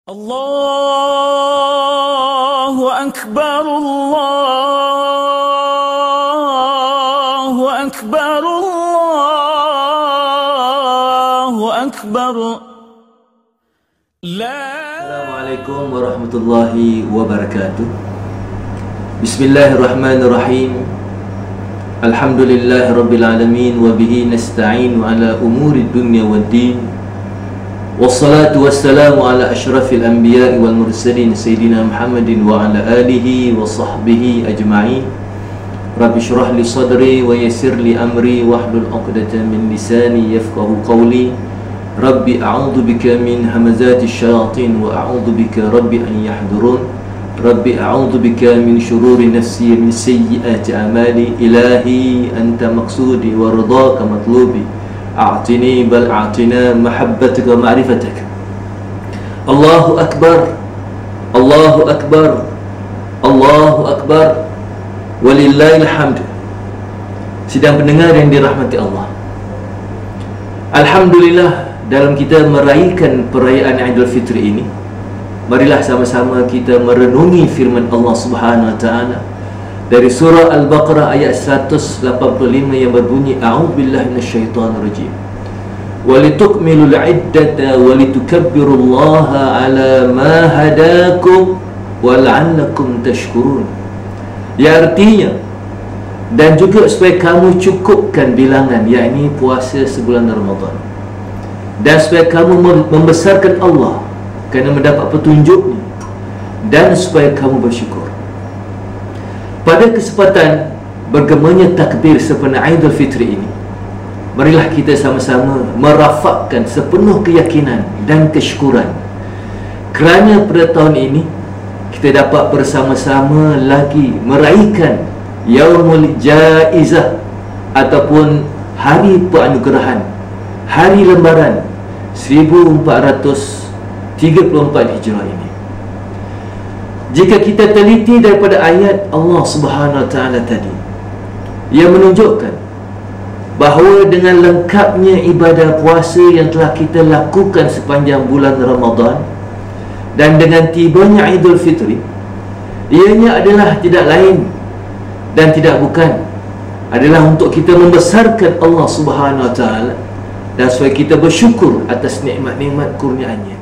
Allahu Akbar, Allahu Akbar, Allahu Akbar. Assalamualaikum warahmatullahi wabarakatuh. Bismillahirrahmanirrahim. Alhamdulillahi rabbil alamin wa bihi nasta'in ala umuri dunya waddin. Wassalatu wassalamu ala ashrafil anbiya'i wal mursalin Sayyidina Muhammadin wa ala alihi wa sahbihi ajma'in. Rabbi syrah li sadri wa yassir li amri wahlul 'uqdatam min lisani yafqahu qawli. Rabbi a'udhu bika min hamazati syayatin wa a'udhu bika rabbi an yahdurun. Rabbi a'udhu bika min syururi nafsi min sayyiati a'mali. Ilahi anta maqsudi wa ridhaka matlubi. A'tini bal a'tina mahabbataka wa ma'rifataka. Allahu Akbar, Allahu Akbar, Allahu Akbar, walillahil hamd. Sidang pendengar yang dirahmati Allah, alhamdulillah, dalam kita meraihkan perayaan Aidul Fitri ini, marilah sama-sama kita merenungi firman Allah Subhanahu wa taala dari surah Al-Baqarah ayat 185 yang berbunyi, a'udzubillahi minasyaitonirrajim. Walitukmilul iddata walitukabbirullaha ala ma hadakum wal'allakum tashkurun. Ya, artinya, dan juga supaya kamu cukupkan bilangan, yakni puasa sebulan Ramadan, dan supaya kamu membesarkan Allah kerana mendapat petunjuknya, dan supaya kamu bersyukur. Pada kesempatan bergemanya takbir sempena Aidul Fitri ini, marilah kita sama-sama merafakkan sepenuh keyakinan dan kesyukuran kerana pada tahun ini kita dapat bersama-sama lagi meraihkan Yaumul Jaizah ataupun hari penganugerahan, hari lembaran 1434 Hijrah ini. Jika kita teliti daripada ayat Allah Subhanahu wa taala tadi, yang menunjukkan bahawa dengan lengkapnya ibadah puasa yang telah kita lakukan sepanjang bulan Ramadan, dan dengan tibanya Aidul Fitri, ianya adalah tidak lain dan tidak bukan adalah untuk kita membesarkan Allah Subhanahu wa taala dan supaya kita bersyukur atas nikmat-nikmat kurniaannya.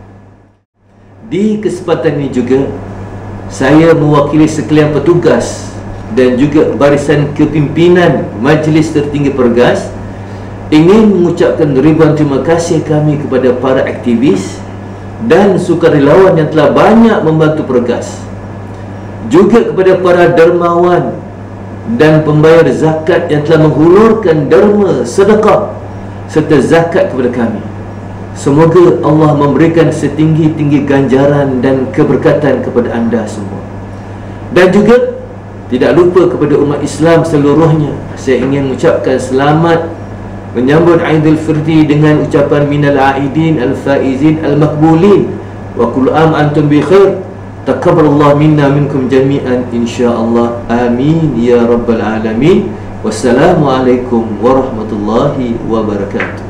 Di kesempatan ini juga, saya mewakili sekalian petugas dan juga barisan kepimpinan Majlis Tertinggi Pergas ingin mengucapkan ribuan terima kasih kami kepada para aktivis dan sukarelawan yang telah banyak membantu Pergas, juga kepada para dermawan dan pembayar zakat yang telah menghulurkan derma, sedekah serta zakat kepada kami. Semoga Allah memberikan setinggi-tinggi ganjaran dan keberkatan kepada anda semua. Dan juga tidak lupa kepada umat Islam seluruhnya, saya ingin mengucapkan selamat menyambut Aidul Fitri dengan ucapan minal aidin al-faizin al-makbulin wa kullu am antum bi khair. Taqabbalallahu minna minkum jami'an insyaallah. Amin ya rabbal alamin. Wassalamualaikum warahmatullahi wabarakatuh.